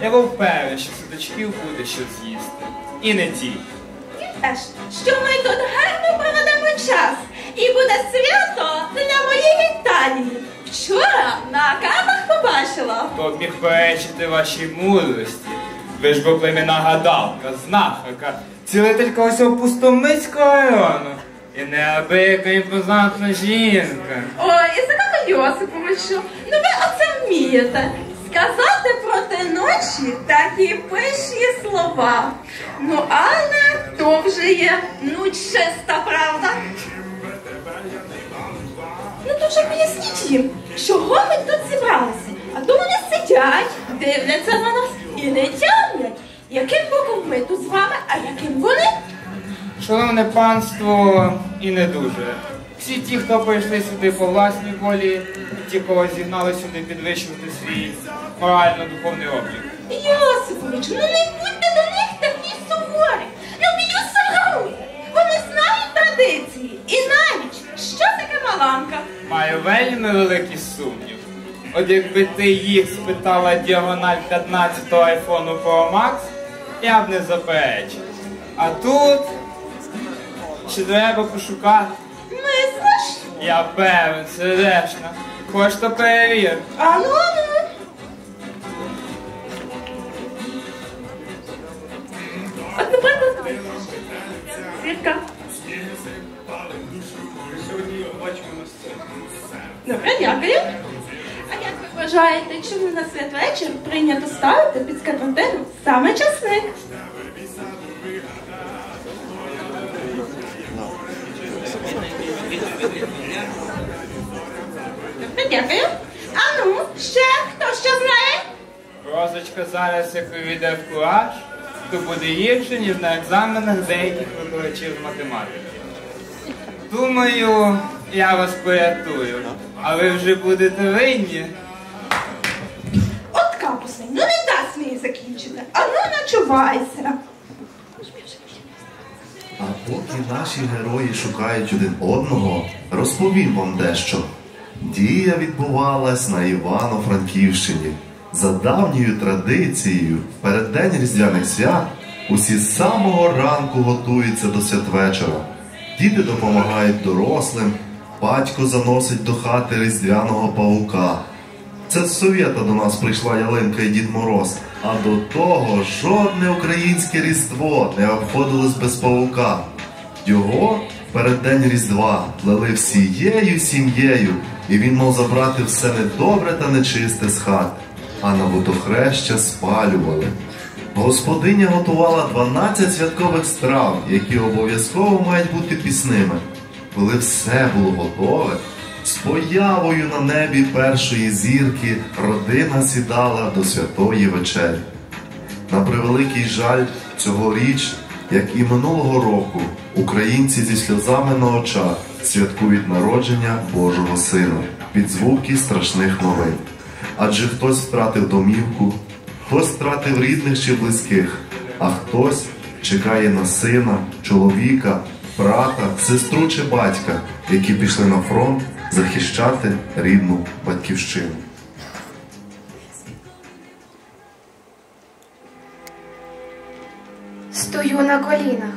Я був певен, що судачків буде що з'їсти. І не ті. Що ми тут гарно проведемо час. І буде свято для моєї Італії. Вчора на картах побачила. Хто б міг перечити вашій мудрості? Ви ж бо племінна гадалка, знахарка, цілителька усього Пустомицького району. І неабияка імпозантна жінка. Ой, Ісаку Йосиповичу, ну ви оце вмієте. Сказати проти ночі такі пишні слова. Ну, але то вже є, ну, чиста правда. Ну, то вже поясніть їм, чого ми тут зібралися. А то вони сидять, дивляться на нас і не тямлять, яким боком ми тут з вами, а яким вони. Шановне панство, і не дуже. Всі ті, хто прийшли сюди по власній волі, ті, кого зігнали сюди підвищувати свій морально-духовний облік. Йосипович, ну не будьте до них такі суворі. Люблю саргу. Вони знають традиції. І навіть, що таке маланка? Маю вельми великий сумнів. От якби ти їх спитала діагональ 15-го айфону Pro Max, я б не заперечив. А тут ще треба пошукати. Мислиш? Я певен, сердечно. Хоч то перевір. Ану. От, наприклад, Свідка. Сьогодні бачимо на сцені. Добре, дякую. А як ви вважаєте, чому на святвечір прийнято ставити під скатертину саме часник? Добре, дякую. А ну, ще хто що знає? Розочка зараз, як увійде в кураж, то буде гірше, ніж на екзаменах деяких викладачів з математики. Думаю, я вас порятую, а ви вже будете винні. От капусний, ну не дасть мені закінчити. А ну начувайся. А поки наші герої шукають один одного, розповім вам дещо. Дія відбувалась на Івано-Франківщині. За давньою традицією, в переддень Різдвяних свят усі з самого ранку готуються до святвечора. Діти допомагають дорослим, батько заносить до хати різдвяного павука. Це з Совєта до нас прийшла ялинка і Дід Мороз, а до того жодне українське Різдво не обходилось без павука. Його в переддень Різдва плели всією сім'єю, і він мав забрати все недобре та нечисте з хати, а на водохреща спалювали. Господиня готувала 12 святкових страв, які обов'язково мають бути пісними. Коли все було готове, з появою на небі першої зірки родина сідала до святої вечері. На превеликий жаль, цьогоріч, як і минулого року, українці зі сльозами на очах святкують народження Божого Сина під звуки страшних новин. Адже хтось втратив домівку, хтось втратив рідних чи близьких, а хтось чекає на сина, чоловіка, брата, сестру чи батька, які пішли на фронт захищати рідну батьківщину. Стою на колінах,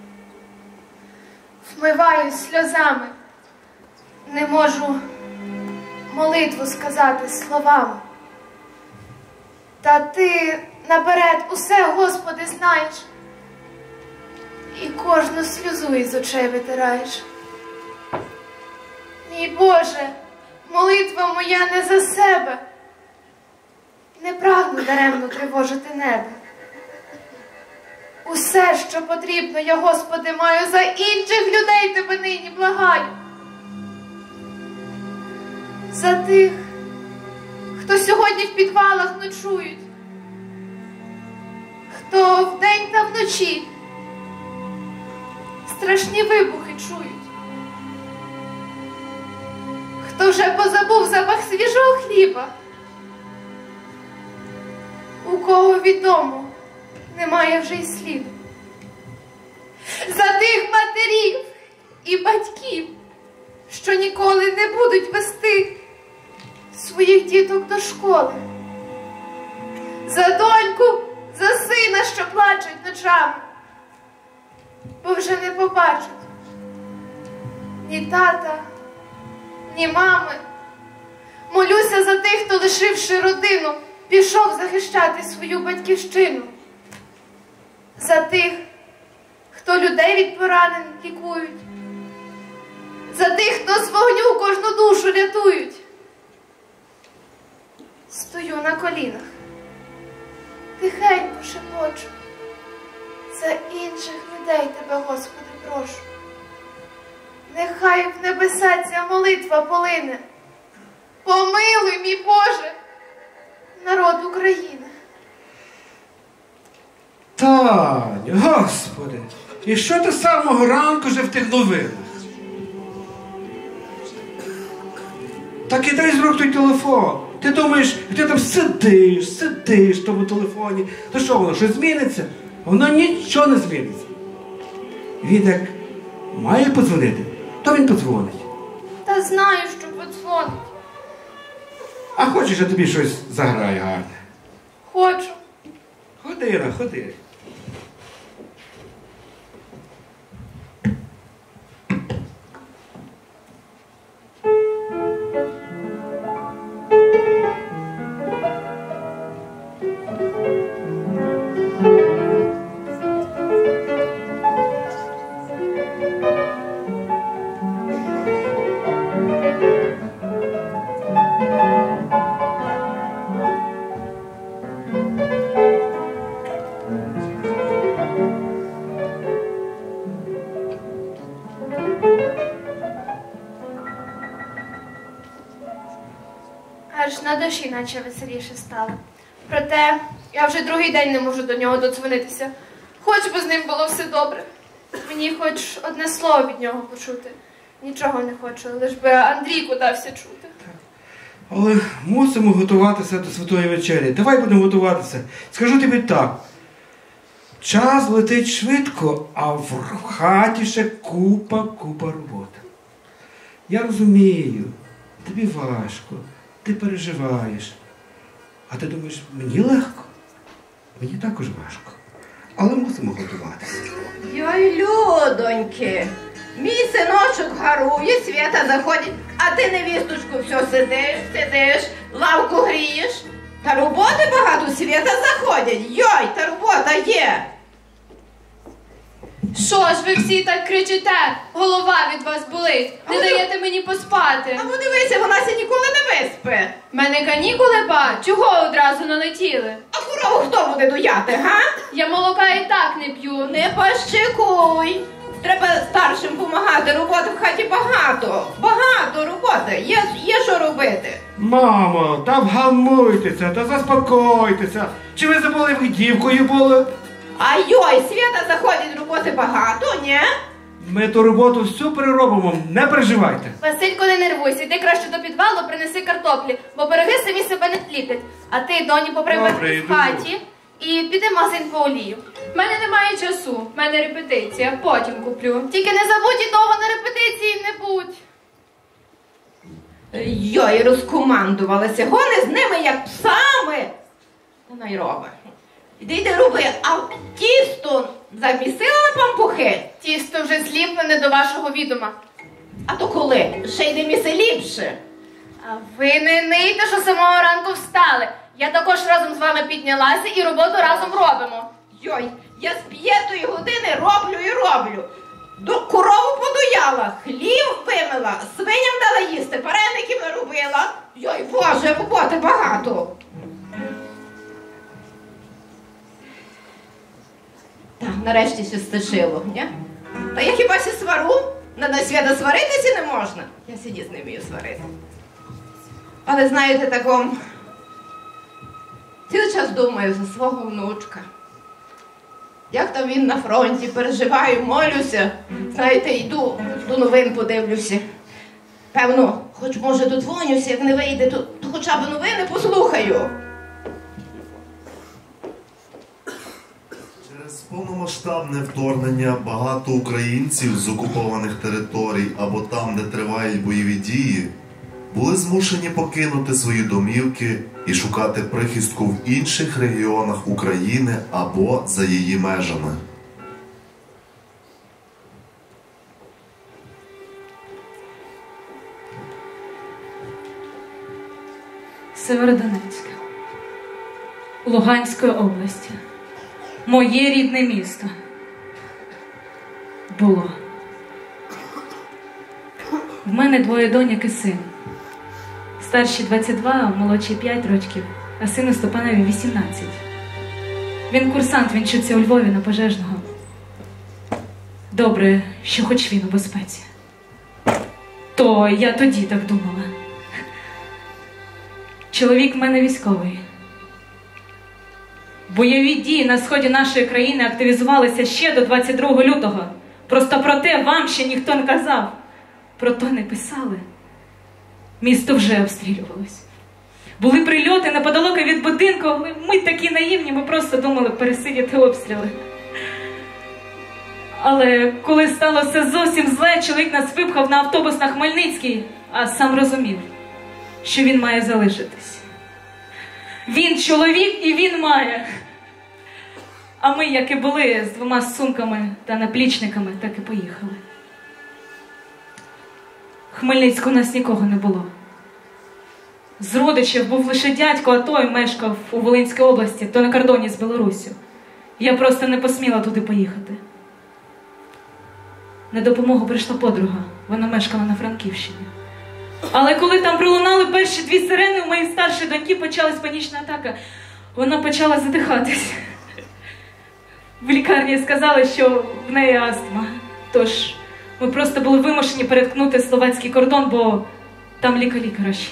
вмиваюсь сльозами, не можу молитву сказати словами. Та ти наперед усе, Господи, знаєш, і кожну сльозу із очей витираєш. Мій Боже, молитва моя не за себе, не прагну даремно тривожити небо. Усе, що потрібно, я, Господи, маю, за інших людей Тебе нині благаю. За тих, хто сьогодні в підвалах ночують, хто вдень та вночі страшні вибухи чують, хто вже позабув запах свіжого хліба, у кого від дому немає вже й сліду. За тих матерів і батьків, що ніколи не будуть вести своїх діток до школи. За доньку ночами, бо вже не побачать ні тата, ні мами. Молюся за тих, хто, лишивши родину, пішов захищати свою батьківщину. За тих, хто людей від поранень лікують. За тих, хто з вогню кожну душу рятують. Стою на колінах, тихенько шепочу. За інших людей тебе, Господи, прошу. Нехай в небеса ця молитва полине. Помилуй, мій Боже, народ України. Таня, Господи, і що ти з самого ранку вже в тих новинах? Так і дай з рук той телефон. Ти думаєш, ти там сидиш в тому телефоні. То що воно, щось зміниться? Воно нічого не зміниться. Він як має подзвонити, то він подзвонить. Та знаю, що подзвонить. А хочеш, я тобі щось заграю гарне? Хочу. Ходи, ходи. Аж на душі наче веселіше стало. Проте я вже другий день не можу до нього додзвонитися. Хоч би з ним було все добре. Мені хоч одне слово від нього почути. Нічого не хочу, лиш би Андрійку дався чути. Але мусимо готуватися до Святої Вечері. Давай будемо готуватися. Скажу тобі так. Час летить швидко, а в хаті ще купа роботи. Я розумію, тобі важко, ти переживаєш. А ти думаєш, мені легко? Мені також важко. Але мусимо готуватися. Йой, людоньки, мій синочок гарує, Свята заходить, а ти, невісточку, все сидиш, лавку грієш. Та роботи багато, Свята заходять. Йой, та робота є. Що ж ви всі так кричите? Голова від вас болить. Не даєте мені поспати. А подивися, вона ся ніколи не виспе. Мене канікули, ба? Чого одразу налетіли? А корову хто буде дояти, га? Я молока і так не п'ю. Не пощекуй. Треба старшим помагати, роботи в хаті багато. Багато роботи, є що робити. Мамо, та вгамуйтеся, та заспокойтеся. Чи ви забули, ви дівкою були? А йой, Свята заходить, роботи багато, ні? Ми ту роботу всю переробимо, не переживайте. Василько, не нервуйся, йди краще до підвалу, принеси картоплі, бо пироги самі себе не тліплять. А ти, доні, Добре, поприбери йду. в хаті і піди в магазин по олію. В мене немає часу. В мене репетиція. Потім куплю. Тільки не забудь і довго на репетиції не будь. Йой, розкомандувалися, гони з ними, як псами. Вона й робить. Іди роби, а тісто замісила на пампухи? Тісто вже зліплене до вашого відома. А то коли? Ще й не міси ліпше. А ви не нийте, що самого ранку встали. Я також разом з вами піднялася і роботу разом робимо. Йой, я з 5-ї години роблю. Корову подояла, хлів вимила, свиням дала їсти, вареників наробила. Йой, Боже, роботи багато. Так, нарешті все стишило, ні? Та я хіба сі свару? На Свята сваритися не можна. Я сиді з ним вмію сварити. Але знаєте, таком, цілий час думаю за свого внучка. Як там він на фронті, переживаю, молюся. Знаєте, йду, до новин подивлюся. Певно, хоч може додзвонюся, як не вийде, то хоча б новини послухаю. Через повномасштабне вторгнення багато українців з окупованих територій або там, де тривають бойові дії, були змушені покинути свої домівки і шукати прихистку в інших регіонах України або за її межами. Северодонецьк, Луганської області. Моє рідне місто. Було. В мене 2 доньок і син. Старші 22, молодші 5 років, а сину Степанові 18. Він курсант, він вчиться у Львові на пожежного. Добре, що хоч він у безпеці. То я тоді так думала. Чоловік в мене військовий. Бойові дії на сході нашої країни активізувалися ще до 22 лютого. Просто про те вам ще ніхто не казав. Про то не писали. Місто вже обстрілювалось. Були прильоти неподалеку від будинку. Ми такі наївні, ми просто думали пересидіти обстріли. Але коли стало все зовсім зле, чоловік нас випхав на автобус на Хмельницький, а сам розумів, що він має залишитись. Він чоловік і він має. А ми, як і були, з 2 сумками та наплічниками, так і поїхали. В Хмельницьку у нас нікого не було. З родичів був лише дядько, а той мешкав у Волинській області, то на кордоні з Білоруссю. Я просто не посміла туди поїхати. На допомогу прийшла подруга, вона мешкала на Франківщині. Але коли там пролунали перші 2 сирени, у моїй старшої доньки почалась панічна атака. Вона почала задихатись. В лікарні сказали, що в неї астма. Тож ми просто були вимушені переткнути словацький кордон, бо там лікарі краще.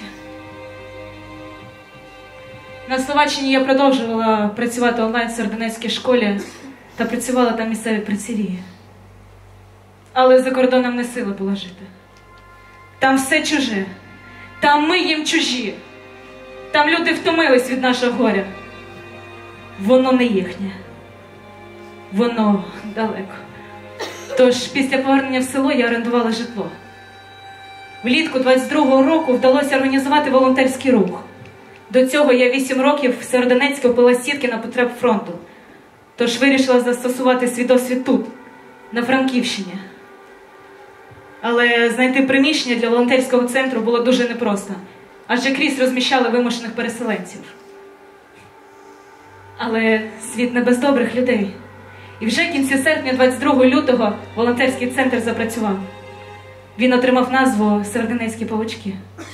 На Словаччині я продовжувала працювати онлайн в Сєвєродонецькій школі та працювала там місцеві працівники. Але за кордоном не сила була жити. Там все чуже. Там ми їм чужі. Там люди втомились від нашого горя. Воно не їхнє. Воно далеко. Тож після повернення в село я орендувала житло. Влітку 22-го року вдалося організувати волонтерський рух. До цього я 8 років в Сєвєродонецьку пила сітки на потреб фронту. Тож вирішила застосувати свій досвід тут, на Франківщині. Але знайти приміщення для волонтерського центру було дуже непросто, адже крізь розміщали вимушених переселенців. Але світ не без добрих людей. І вже в кінці серпня 22 лютого волонтерський центр запрацював. Він отримав назву «Сєвєродонецькі павучки».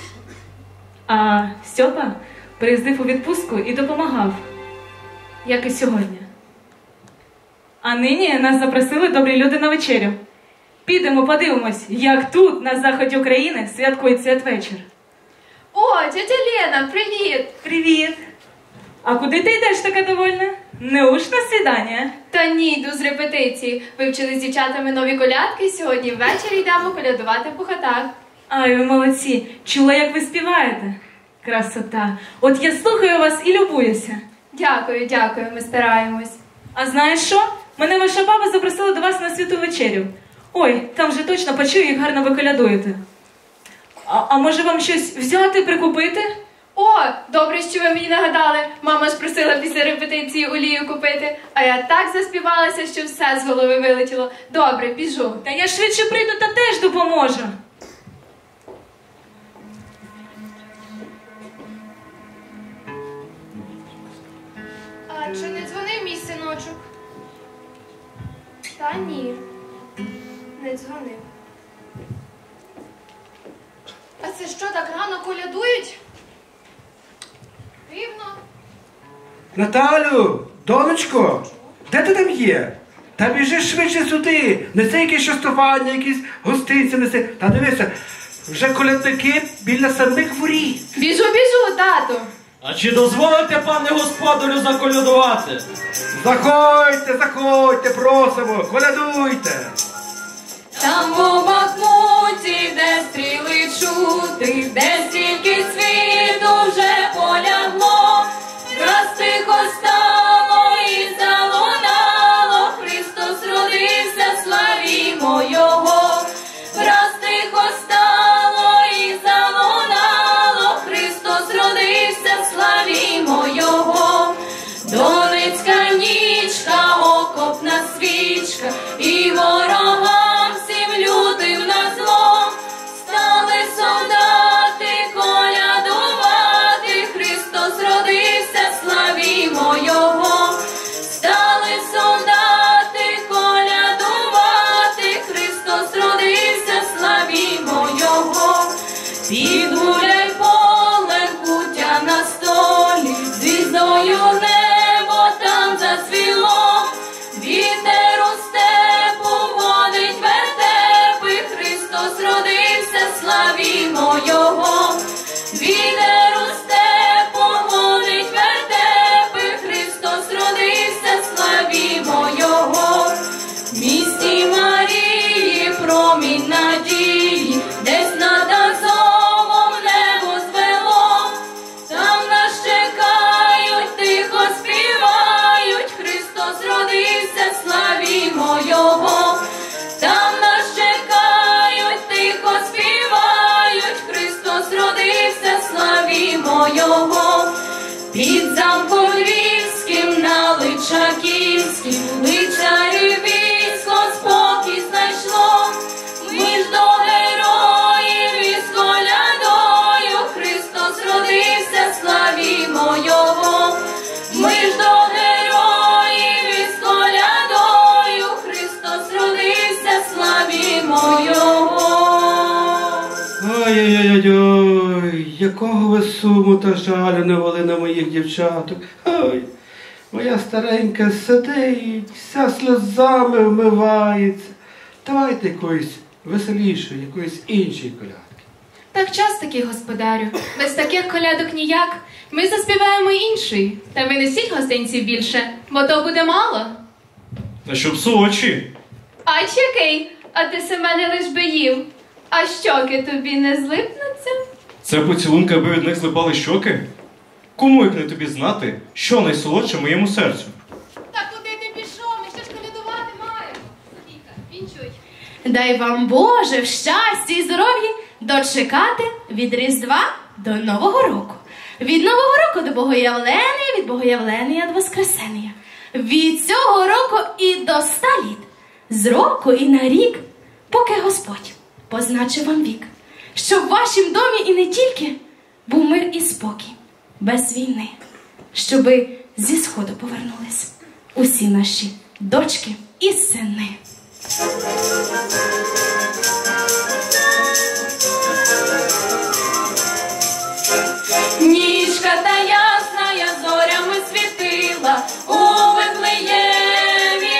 А Стьопа приїздив у відпустку і допомагав, як і сьогодні. А нині нас запросили добрі люди на вечерю. Підемо подивимось, як тут, на заході України, святкують святвечір. О, тетя Лена, привіт! Привіт! А куди ти йдеш така довольна? Неуж на свідання? Та ні, йду з репетиції. Вивчили з дівчатами нові колядки, сьогодні ввечері йдемо колядувати по хатах. Ай, ви молодці! Чула, як ви співаєте? Красота! От я слухаю вас і любуюся. Дякую, дякую, ми стараємось. А знаєш що? Мене ваша баба запросила до вас на святу вечерю. Ой, там вже точно почую, як гарно ви колядуєте. А може вам щось взяти, прикупити? О, добре, що ви мені нагадали. Мама ж просила після репетиції олію купити, а я так заспівалася, що все з голови вилетіло. Добре, біжу. Та я швидше прийду та теж допоможу. А чи не дзвонив мій синочок? Та ні, не дзвонив. А це що, так рано колядують? Дивно. Наталю, донечко, де ти там є? Та біжи швидше сюди. Неси якесь частування, якісь гостинці неси. Та дивися, вже колядники біля самих воріт. Біжу, тату. А чи дозволите, пане господарю, заколядувати? Заходьте, заходьте, просимо, колядуйте. Там у Бахмуті, де стріли чути, де стільки світу вже полягло, раз тихо стало і залунало, Христос родився, славімо Його. Раз тихо стало і залунало, і ворогам всім лютим на зло стали солдати колядувати. Христос родився, славімо Його. Стали солдати колядувати. Христос родився, славімо Його. Підгуляй полем, куття на столі, звіздою небо там зацвіло. Вітер у степу водить вертепи. Христос родився, славімо Його. Вітер у степу водить вертепи. Христос родився, славімо Його. В місті Марії промінь надії, десь над Азовом небо звело. Там нас чекають, тихо співають. Христос родився, славімо Його. Там нас чекають, тихо співають. Христос родився, славімо Його. Під замком львівським на Личаківським лицарів військо спокій знайшло. Ми ж до героїв із колядою. Христос родився, славімо Його. Ми ж до героїв із колядою. Христос родився, славімо Його. Ой-ой-ой, якого ви суму та жалю навели на моїх дівчаток. Ой, моя старенька сидить, вся сльозами вмивається. Давайте якоїсь веселішої, якоїсь іншої колядки. Так час такий, господарю. Без таких колядок ніяк. Ми заспіваємо інший. Та ви несіть гостинців більше, бо то буде мало. Та щоб солодші. Ач який, а ти Семене лиш би їв. А щоки тобі не злипнуться? Це поцілунки, аби від них злипали щоки? Кому, як не тобі знати, що найсолодше моєму серцю? Та куди ти пішов? Ми ще ж колядувати маємо. Софійка, вінчуй. Дай вам, Боже, в щасті і здоров'ї дочекати від Різдва до Нового року. Від Нового року до Богоявлення, від Богоявлення до Воскресення. Від цього року і до 100 літ. З року і на рік, поки Господь позначив вам вік. Щоб в вашім домі і не тільки був мир і спокій, без війни. Щоби зі сходу повернулись усі наші дочки і сини. Ніжка та ясна, я зорями світила у Вифлеємі.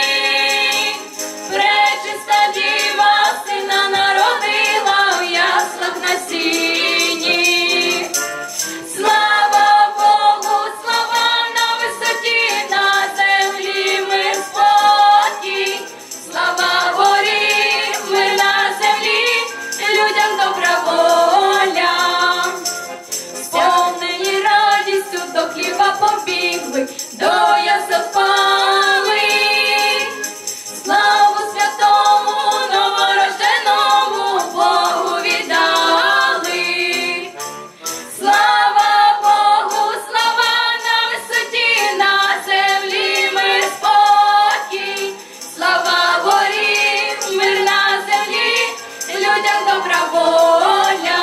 Пречиста діва сина народила у яслах на сіні. Слава Богу, слава на висоті, на землі мир спокій. Слава горі, мир на землі, людям добра воля. Сповнені радістю до хліба побігли, до ясел впали. Славу святому новорожденому Богу віддали. Слава Богу, слава на висоті, на землі мир спокій. Слава горі, мир на землі, людям добра воля.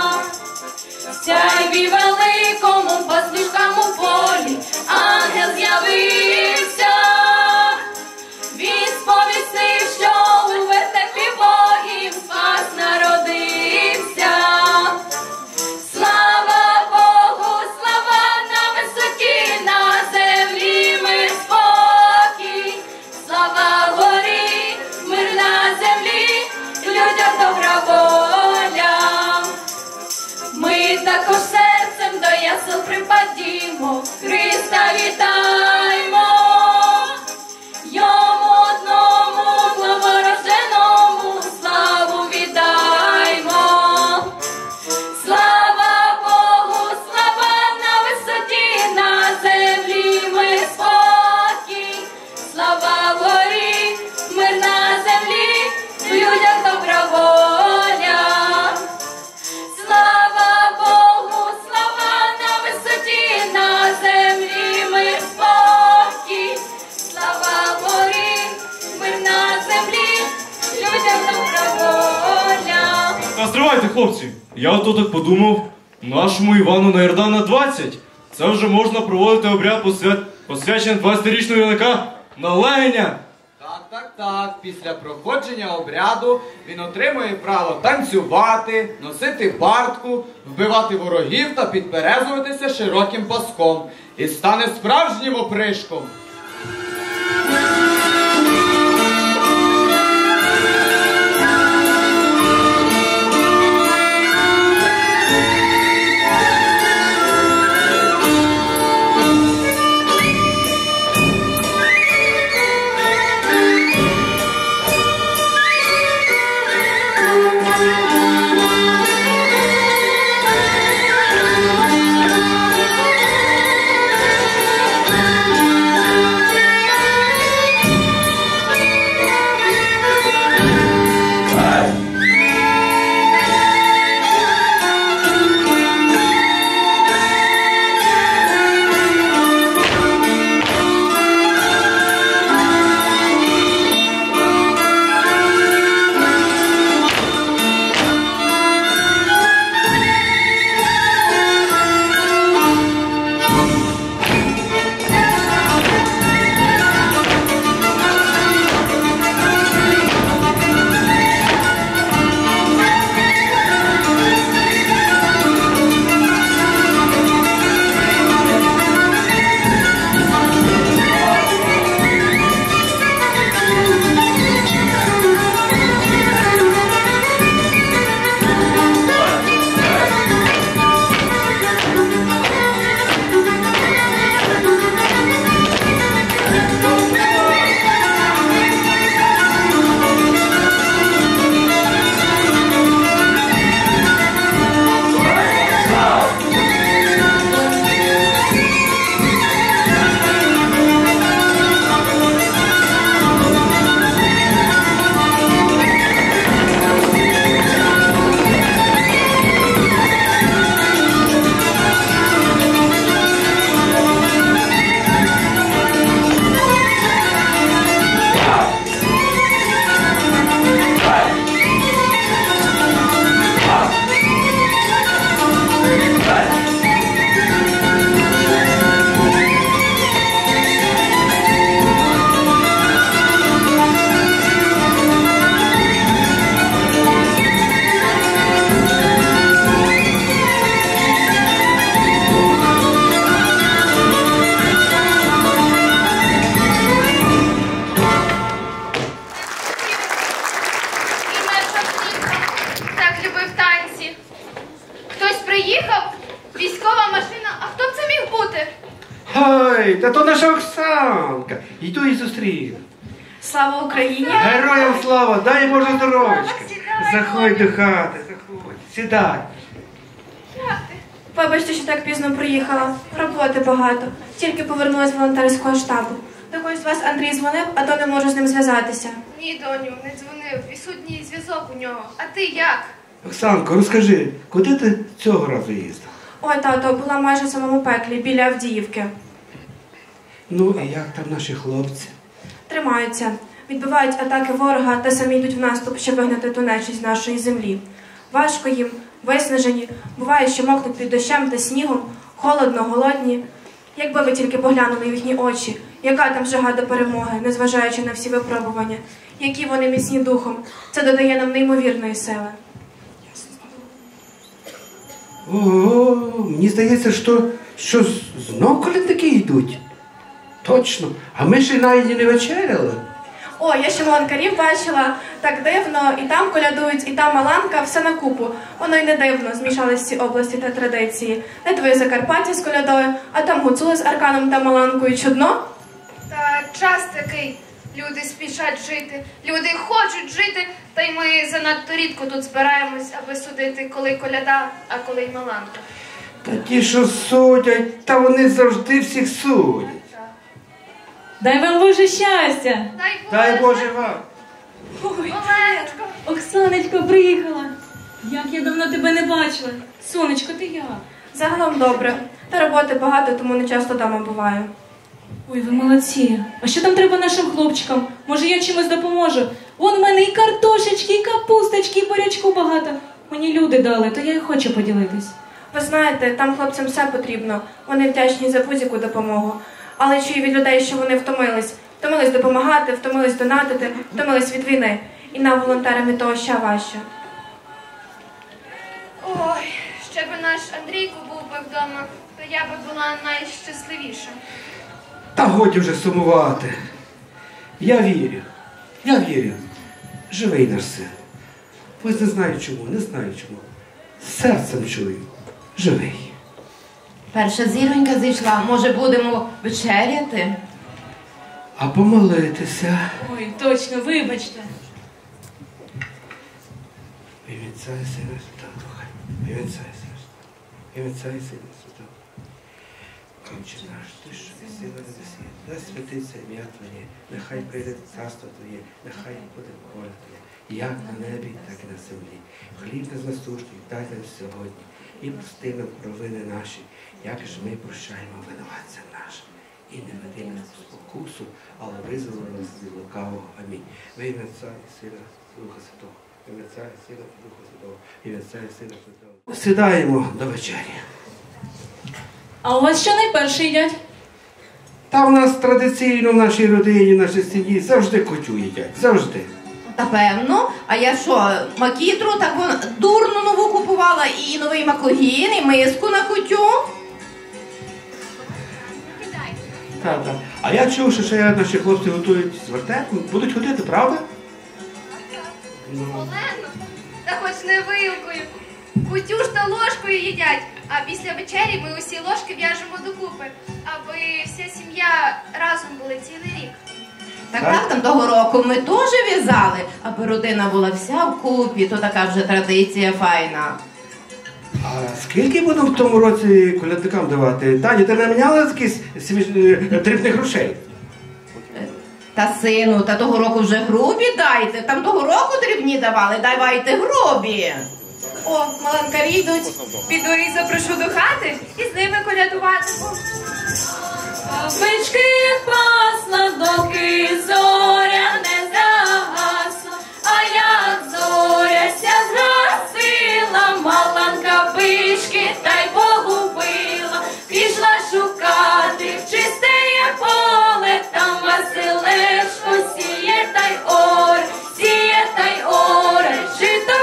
Сяйві великому пастушкам у полі ангел з'явився. Він сповістив, що у вертепі Богів спас народився. Слава Богу, слава на висоті, на землі мир спокій. Слава горі, мир на землі, людям добра воля. Ми також серцем до ясел припадімо, Христа вітаймо. Йому одному новорожденому славу віддаймо. Слава Богу, слава на висоті, на землі мир спокій. Слава горі, мир на землі, людям добра воля. Слава Богу, слава на висоті, на землі мир спокій. землі, людям добра воля. Та стривайте, хлопці! Я ото так подумав, нашому Івану на Йордана 20. Це вже можна проводити обряд посвячення 20-річного юнака на легеня. Так. Після проходження обряду він отримує право танцювати, носити партку, вбивати ворогів та підперезуватися широким паском. І стане справжнім опришком. Ой, та то наша Оксанка. Йду і зустріну. Слава Україні! Героям слава, дай Боже здоров'ячка. Заходь до хати, заходь. Сідай. Вибачте, що так пізно приїхала. Роботи багато. Тільки повернулась з волонтерського штабу. До когось з вас Андрій дзвонив, а то не можу з ним зв'язатися. Ні, доню, не дзвонив. Відсутній зв'язок у нього. А ти як? Оксанко, розкажи, куди ти цього разу їздив? Ой, тато, була майже в самому пеклі, біля Авдіївки. Ну, і як там наші хлопці? Тримаються. Відбивають атаки ворога та самі йдуть в наступ, щоб вигнати ту нечисть з нашої землі. Важко їм, виснажені, буває, що мокнуть під дощем та снігом, холодно, голодні. Якби ви тільки поглянули в їхні очі, яка там жага до перемоги, незважаючи на всі випробування, які вони міцні духом, це додає нам неймовірної сили. Ого, мені здається, що знов колядники йдуть. Точно. А ми ще навіть не вечеряли. О, я ще маланкарів бачила. Так дивно. І там колядують, і там маланка, все на купу. Воно й не дивно, змішались ці області та традиції. Не твоє Закарпаття з колядою, а там гуцули з арканом та маланкою. Чудно? Та час такий. Люди спішать жити, люди хочуть жити, та й ми занадто рідко тут збираємось, аби судити, коли коляда, а коли й маланка. Та ті, що судять, та вони завжди всіх судять. Дай вам Боже щастя! Дай Боже вам. Ой, Оленочко! Оксаночко приїхала. Як я давно тебе не бачила. Сонечко, ти як? Загалом добре. Та роботи багато, тому не часто вдома буваю. Ой, ви молодці. А що там треба нашим хлопчикам? Може, я чимось допоможу? Вон в мене і картошечки, і капусточки, і бурячку багато. Мені люди дали, то я й хочу поділитись. Ви знаєте, там хлопцям все потрібно. Вони вдячні за будь-яку допомогу. Але чую від людей, що вони втомились. Втомились допомагати, втомились донатити, втомились від війни. І нам, волонтерам, від того ще важче. Ой, ще би наш Андрійко був би вдома, то я би була найщасливіша. Та годі вже сумувати. Я вірю. Живий наш син. Ось не знаю чому. Серцем чую. Живий. Перша зіронька зійшла. Може, будемо вечеряти? А помолитися. Ой, точно, вибачте. І Отця і Сина і Святого Духа. І Отця і Сина і Святого. І Отця і Сина і Святого. Отче наш, ти що єси на небесі, да святиться ім'я Твоє, нехай прийде царство Твоє, нехай буде воля Твоя, як на небі, так і на землі. Хліб наш насущний дай нам сьогодні, і прости нам провини наші, як ж ми прощаємо винуватцям нашим. І не веди нас у спокусу, але визволи нас від лукавого. Амінь. Во ім'я Отця і Сина і Духа Святого. Во ім'я Отця і Сина і Духа Святого. Во ім'я Отця і Сина і Святого. Сідаємо до вечері. А у вас що найперше їдять? Та в нас традиційно в нашій родині, в нашій сім'ї завжди кутю їдять. Завжди. Та певно. А я що, макітру, так вон дурну нову купувала і новий макогін, і миску на кутю. Так. А я чув, що ще наші хлопці готують з вертепу. Будуть ходити, правда? Олено, та хоч не вилкою. Кутю ж та ложкою їдять, а після вечері ми усі ложки в'яжемо докупи, аби вся сім'я разом були цілий рік. Так, там того року ми теж в'язали, аби родина була вся вкупі, то така вже традиція файна. А скільки будемо в тому році колядникам давати? Таня, ти не міняла якісь дрібних грошей? Та сину, та того року вже грубі дайте. Там того року дрібні давали, давайте грубі. О, маланкарі йдуть. Піду і запрошу до хати і з ними колядуватиму. Бички пасла, доки зоря не загасла, а як зоряся згасила, маланка бички та й погубила. Пішла шукати в чистеє поле, там Василешко сіє та й оре, сіє та й оре, жито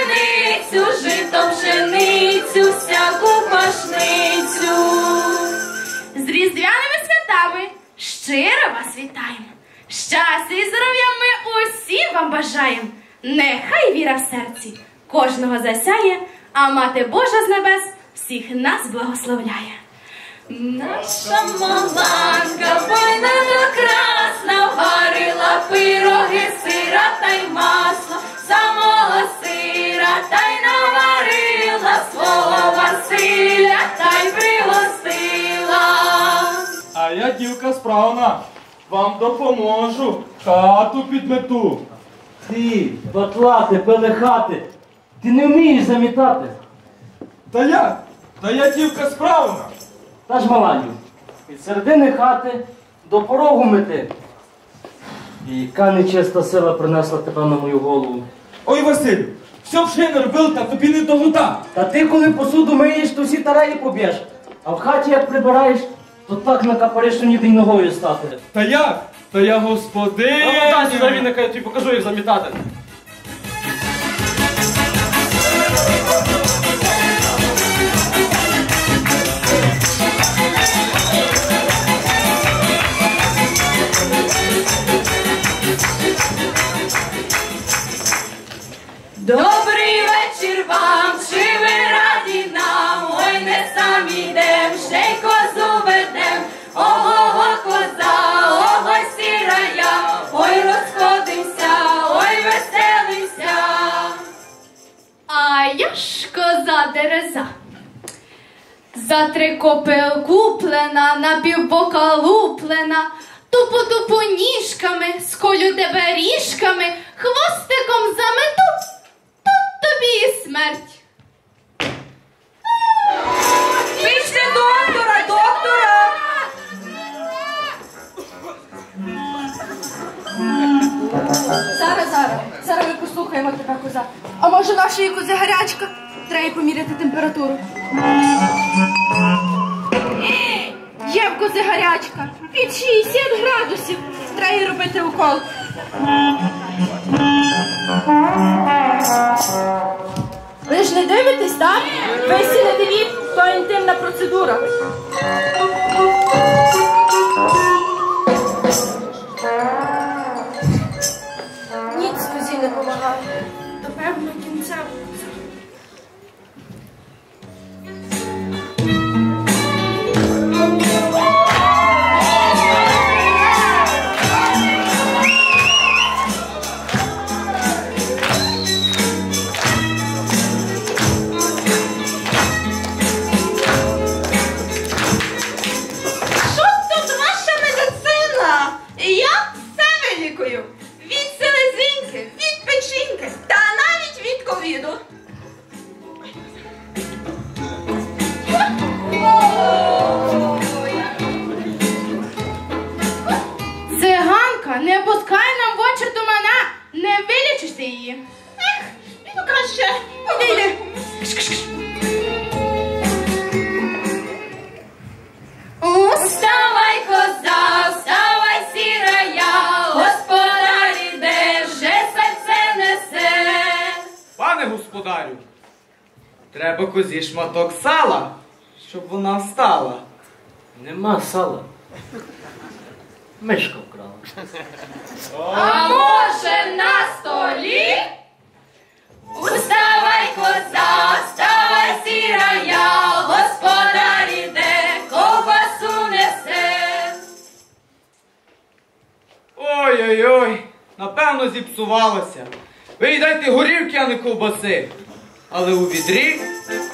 пшеницю, всяку пашницю. З різдвяними святами щиро вас вітаємо. Щастя і здоров'я ми усі вам бажаємо. Нехай віра в серці кожного засяє, а Мати Божа з небес всіх нас благословляє. Наша маланка файна та красна, варила пироги, сира та й масла, самого сира та й наварила, свого Василя та й пригостила. А я дівка справна, вам допоможу, хату підмету. Ти, батлати, пелехати, ти не вмієш замітати. Та я дівка справна. Та ж маланю, від середини хати до порогу мети. І яка нечиста сила принесла тебе на мою голову. Ой, Василю, все б ще не робив, та тобі не до гута. Та ти, коли посуду миєш, то всі тараї поб'єш. А в хаті, як прибираєш, то так накапариш, що ніде й ногою стати. Та як? Та я господин. А ну дай сюди віника, я тобі покажу, як замітати. Добрий вечір вам, чи ви раді нам? Ой, не самі йдем, ще й козу ведем. Ого, коза, ого, сіра я, ой, розходимся, ой, веселимся. А я ж коза дереза. За 3 копи куплена, на півбока луплена, тупу-тупу ніжками, сколю тебе ріжками, хвостиком замету, тут тобі і смерть. Кличте доктора! Зараз. Зараз ми послухаємо тебе, коза. А може нашої кози гарячка? Треба їй поміряти температуру. Є в кози гарячка. Під 60 градусів. Треба їй робити укол. Ви ж не дивитесь, так? Ви всі не дивіть, то інтимна процедура. Ніц козі не допомагає. До певного кінця. Не пускай нам в очі тумана, не вилічишся її. Ну краще, вийди. Вставай, коза, вставай, сірая, господар іде, вже серце несе. Пане господарю, треба козі шматок сала, щоб вона встала. Нема сала. Мишка вкрала. А може на столі? Уставай, коза, вставай, сірая, господар іде, ковбасу несе. Ой-ой-ой, напевно зіпсувалося. Ви їй дайте горівки, а не ковбаси. Але у відрі...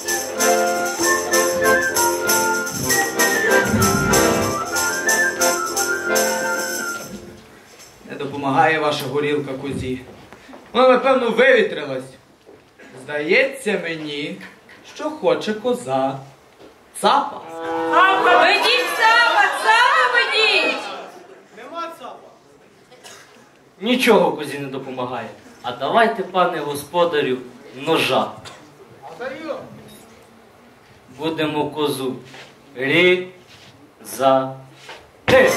Не допомагає ваша горілка козі. Вона, напевно, вивітрилась. Здається мені, що хоче коза. Цапа. Ведіть цапа, цапа ведіть! Нема цапа. Нічого козі не допомагає. А давайте, пане господарю, ножа. Будемо козу різати.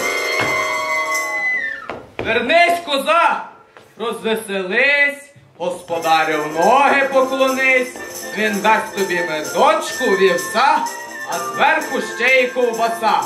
Вернись, коза, розвеселись, господарю в ноги поклонись, він дасть тобі медочку, вівса, а зверху ще й ковбаса.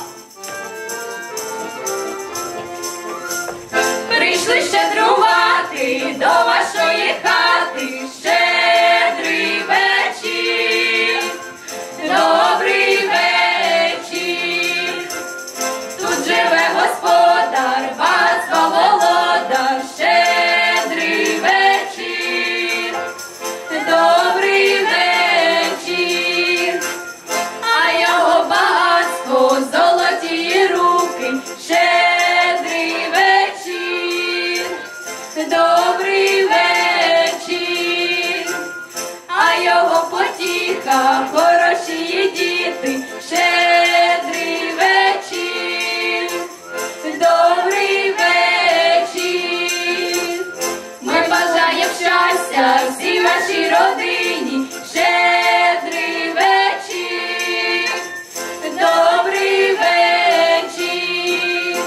Прийшли щедрувати до вашої хати, щедрий вечір, добрий вечір. Тут живе господар, батько володар, щедрий вечір, добрий вечір. А його багатство, золоті руки, щедрий вечір, добрий вечір. А його потіха, хороші діти, щедрий вечір, добрий вечір. Ми бажаємо щастя всій вашій родині, щедрий вечір, добрий вечір.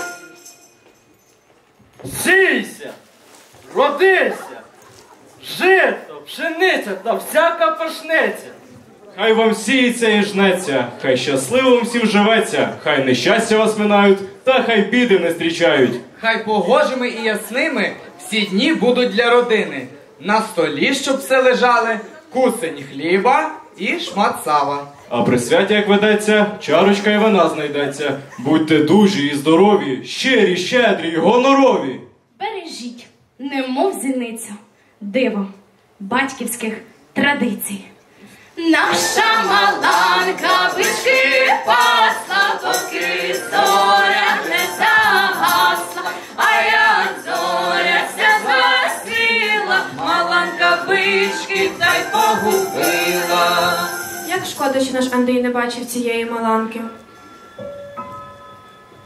Сійся, родися, жито, пшениця та всяка пашниця. Хай вам сіється і жнеться, хай щасливо вам всім живеться, хай нещастя вас минають, та хай біди не зустрічають. Хай погожими і ясними всі дні будуть для родини. На столі, щоб все лежали, кусень хліба і шмат сала. А при святі, як ведеться, чарочка і вина знайдеться. Будьте дужі і здорові, щирі, щедрі й гонорові. Бережіть, немов зіниця, диво батьківських традицій. Наша маланка бички пасла, поки зоря не загасла, а як зоря ся згасила, маланка бички та й погубила. Як шкода, що наш Андрій не бачив цієї маланки.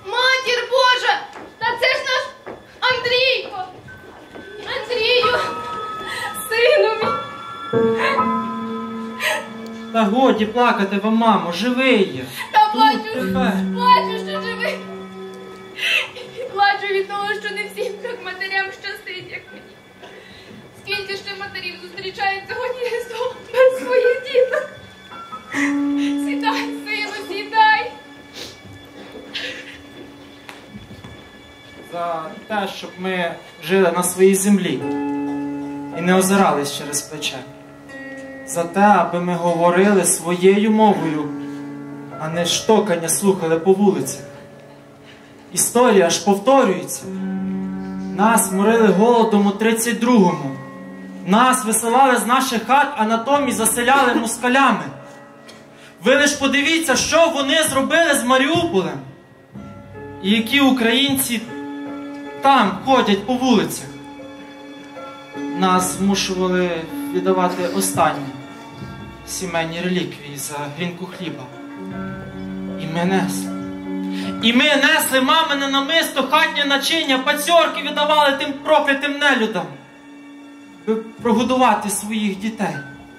Матір Божа! Та це ж наш Андрійко! Андрію! Та годі плакати вам, мамо, живий я. Та плачу, що живий. Плачу від того, що не всім так матерям щастить, як мені. Скільки ще матерів зустрічають сьогодні Різдво без своїх діток. Сідай, сину, сідай. За те, щоб ми жили на своїй землі і не озирались через плече. За те, аби ми говорили своєю мовою, а не штокання слухали по вулицях. Історія ж повторюється. Нас морили голодом у 32-му. Нас висилали з наших хат, а натомість заселяли москалями. Ви лиш подивіться, що вони зробили з Маріуполем. І які українці там ходять по вулицях. Нас змушували віддавати останні сімейні реліквії за грінку хліба. І ми несли. І ми несли мамине намисто, хатнє начиння, пацьорки віддавали тим проклятим нелюдам, аби прогодувати своїх дітей.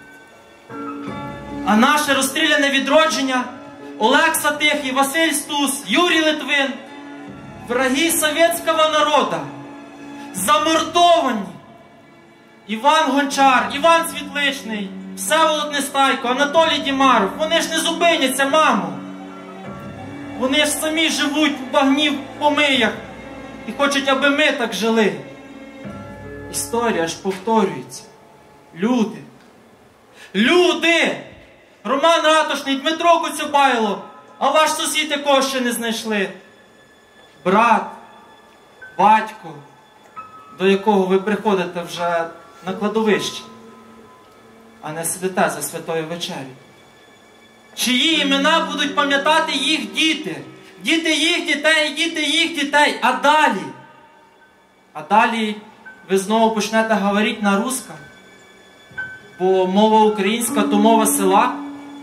А наше розстріляне відродження, Олекса Тихий, Василь Стус, Юрій Литвин, враги совєтського народу, замордовані. Іван Гончар, Іван Світличний, Всеволод Нестайко, Анатолій Дімаров, вони ж не зупиняться, мамо. Вони ж самі живуть в багні в помиях і хочуть, аби ми так жили. Історія ж повторюється. Люди. Люди! Роман Ратушний, Дмитро Коцюбайло, а ваш сусід, якого ще не знайшли. Брат, батько, до якого ви приходите вже на кладовище, а не сидите за святою вечерю. Чиї імена будуть пам'ятати їх діти, діти їх дітей, діти їх дітей, а далі? А далі ви знову почнете говорити на русском, бо мова українська то мова села,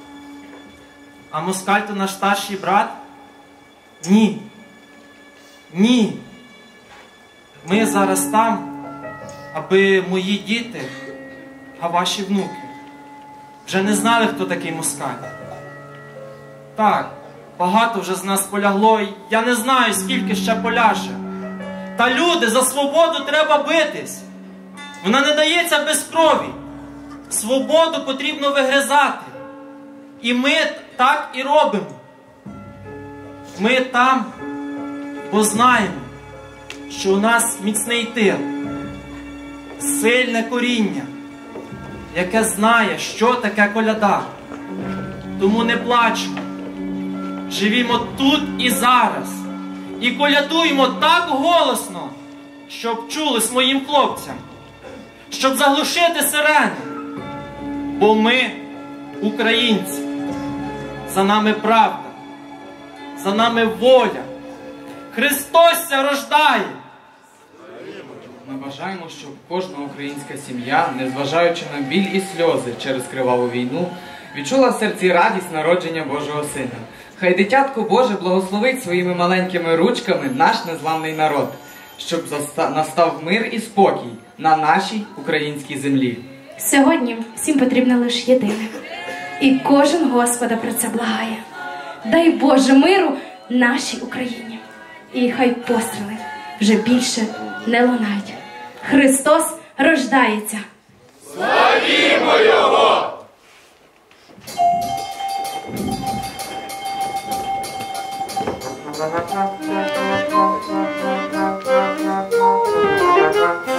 а москаль то наш старший брат? Ні. Ні. Ми зараз там, аби мої діти, а ваші внуки вже не знали, хто такий москаль. Так, багато вже з нас полягло, і я не знаю, скільки ще поляже. Та люди, за свободу треба битись. Вона не дається без крові. Свободу потрібно вигризати. І ми так і робимо. Ми там, бо знаємо, що у нас міцний тил, сильне коріння, яке знає, що таке коляда. Тому не плачмо. Живімо тут і зараз. І колядуємо так голосно, щоб чулись моїм хлопцям. Щоб заглушити сирени. Бо ми українці. За нами правда. За нами воля. Христос ся рождає. Ми бажаємо, щоб кожна українська сім'я, незважаючи на біль і сльози через криваву війну, відчула в серці радість народження Божого Сина. Хай дитятко Боже благословить своїми маленькими ручками наш незламний народ, щоб настав мир і спокій на нашій українській землі. Сьогодні всім потрібно лише єдине. І кожен Господа про це благає. Дай Боже миру нашій Україні. І хай постріли вже більше не лунають. Христос рождається. Славімо Його! Thank you.